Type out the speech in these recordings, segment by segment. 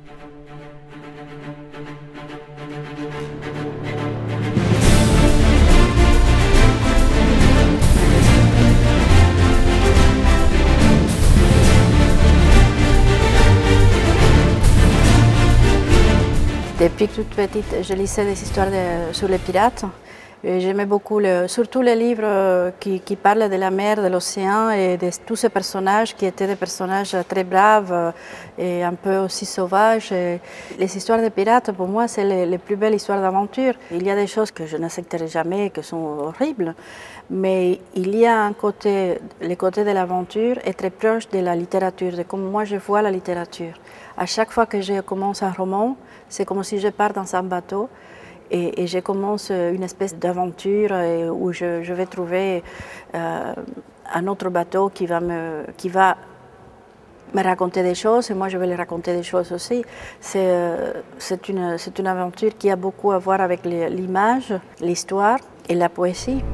Depuis toute petite, je lisais des histoires sur les pirates. J'aimais beaucoup, surtout les livres qui parlent de la mer, de l'océan et de tous ces personnages qui étaient des personnages très braves et un peu aussi sauvages. Et les histoires de pirates, pour moi, c'est les plus belles histoires d'aventure. Il y a des choses que je n'accepterai jamais, qui sont horribles, mais il y a un côté, le côté de l'aventure est très proche de la littérature, de comment moi je vois la littérature. À chaque fois que je commence un roman, c'est comme si je pars dans un bateau et je commence une espèce d'aventure où je vais trouver un autre bateau qui va me raconter des choses et moi je vais lui raconter des choses aussi. C'est une aventure qui a beaucoup à voir avec l'image, l'histoire et la poésie.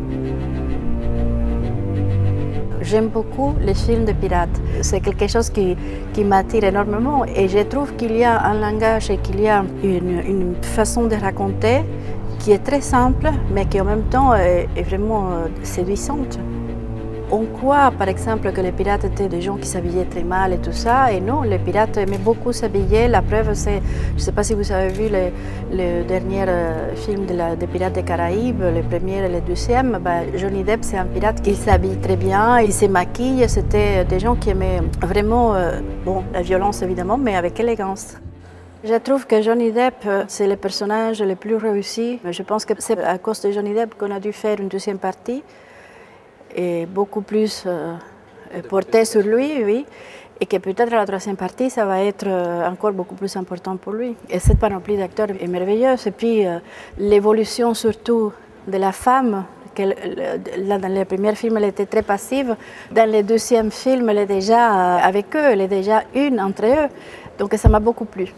J'aime beaucoup les films de pirates. C'est quelque chose qui m'attire énormément et je trouve qu'il y a un langage et qu'il y a une façon de raconter qui est très simple mais qui en même temps est vraiment séduisante. On croit par exemple que les pirates étaient des gens qui s'habillaient très mal et tout ça, et non, les pirates aimaient beaucoup s'habiller. La preuve, c'est, je ne sais pas si vous avez vu le dernier film des Pirates des Caraïbes, le premier et le deuxième. Johnny Depp, c'est un pirate qui s'habille très bien, il se maquille. C'était des gens qui aimaient vraiment, bon, la violence évidemment, mais avec élégance. Je trouve que Johnny Depp, c'est le personnage le plus réussi. Je pense que c'est à cause de Johnny Depp qu'on a dû faire une deuxième partie. Et beaucoup plus porté sur lui, oui, et que peut-être la troisième partie, ça va être encore beaucoup plus important pour lui. Et cette panoplie d'acteurs est merveilleuse. Et puis l'évolution surtout de la femme, dans les premiers films, elle était très passive. Dans les deuxièmes films, elle est déjà avec eux, elle est déjà une entre eux. Donc ça m'a beaucoup plu.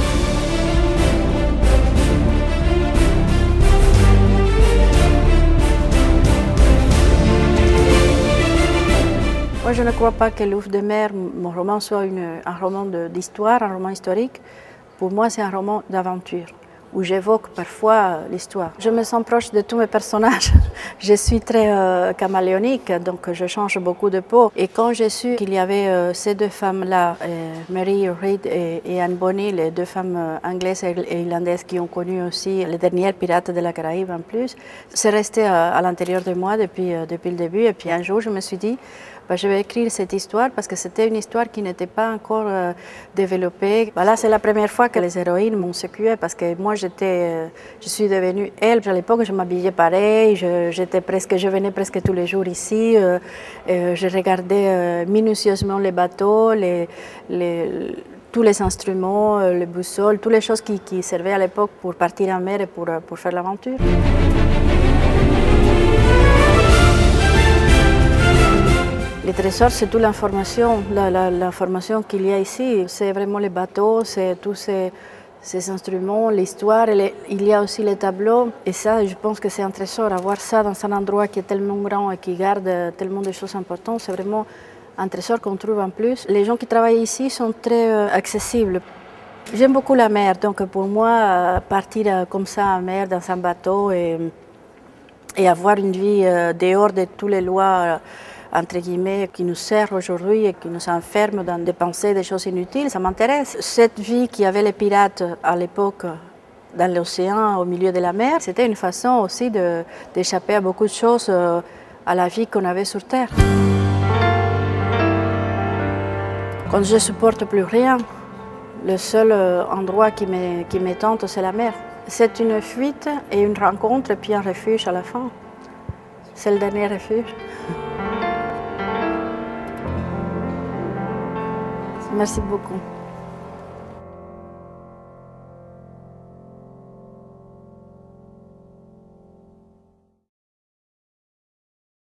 Moi, je ne crois pas que L'Ouf de mer, mon roman, soit un roman d'histoire, un roman historique. Pour moi, c'est un roman d'aventure, où j'évoque parfois l'histoire. Je me sens proche de tous mes personnages. Je suis très caméléonique, donc je change beaucoup de peau. Et quand j'ai su qu'il y avait ces deux femmes-là, Mary Read et Anne Bonny, les deux femmes anglaises et irlandaises qui ont connu aussi les dernières pirates de la Caraïbe en plus, c'est resté à l'intérieur de moi depuis le début. Et puis un jour, je me suis dit, je vais écrire cette histoire parce que c'était une histoire qui n'était pas encore développée. Là, c'est la première fois que les héroïnes m'ont secouée parce que moi, je suis devenue elle. À l'époque, je m'habillais pareil, je venais presque tous les jours ici. Je regardais minutieusement les bateaux, tous les instruments, les boussoles, toutes les choses qui servaient à l'époque pour partir en mer et pour faire l'aventure. Les trésors, c'est toute l'information, l'information qu'il y a ici. C'est vraiment les bateaux, c'est tous ces instruments, l'histoire. Il y a aussi les tableaux. Et ça, je pense que c'est un trésor. Avoir ça dans un endroit qui est tellement grand et qui garde tellement de choses importantes, c'est vraiment un trésor qu'on trouve en plus. Les gens qui travaillent ici sont très accessibles. J'aime beaucoup la mer, donc pour moi, partir comme ça en mer, dans un bateau et avoir une vie dehors de toutes les lois entre guillemets, qui nous sert aujourd'hui et qui nous enferme dans des pensées, des choses inutiles, ça m'intéresse. Cette vie qu'il y avait les pirates à l'époque dans l'océan, au milieu de la mer, c'était une façon aussi d'échapper à beaucoup de choses, à la vie qu'on avait sur Terre. Quand je ne supporte plus rien, le seul endroit qui me tente, c'est la mer. C'est une fuite et une rencontre et puis un refuge à la fin. C'est le dernier refuge. Merci beaucoup.